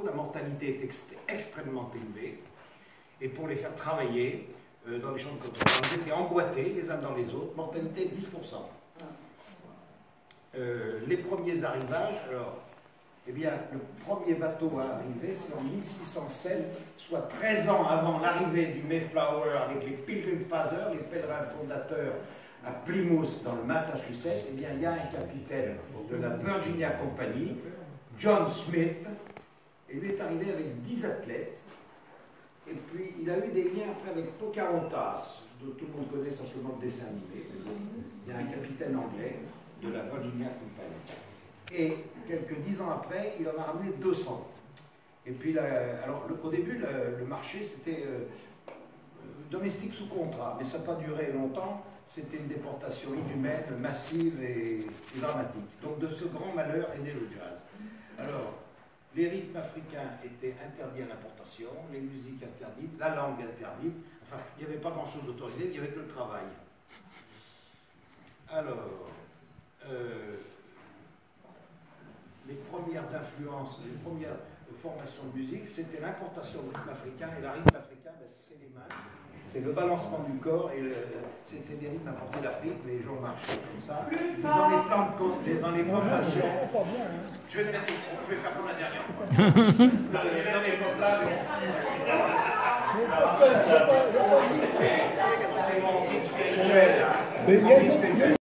la mortalité est extrêmement élevée. Et pour les faire travailler dans les champs de coton, ils étaient emboîtés les uns dans les autres, mortalité 10%. Les premiers arrivages, alors, eh bien, le premier bateau à arriver, c'est en 1607, soit 13 ans avant l'arrivée du Mayflower avec les Pilgrim Fathers, les pèlerins fondateurs à Plymouth, dans le Massachusetts. Eh bien, il y a un capitaine de la Virginia Company, John Smith, et lui est arrivé avec 10 athlètes. Et puis, il a eu des liens après avec Pocahontas, dont tout le monde connaît simplement le dessin animé. Il y a un capitaine anglais de la Virginia Company. Et quelques 10 ans après, il en a ramené 200. Et puis, alors, au début, le marché, c'était domestique sous contrat, mais ça n'a pas duré longtemps. C'était une déportation inhumaine, massive et dramatique. Donc, de ce grand malheur est né le jazz. Alors, les rythmes africains étaient interdits à l'importation, les musiques interdites, la langue interdite. Enfin, il n'y avait pas grand-chose d'autorisé, il y avait que le travail. Alors, les premières influences, les premières formations de musique, c'était l'importation de rythme africain. Et le rythme africain, ben, c'est les mains, c'est le balancement du corps. Et c'était des rythmes importés d'Afrique, les gens marchaient comme ça. Dans les plantations, je vais le mettre au fond, je vais faire comme la dernière fois. Dans les plantations, c'est mon rythme spirituel.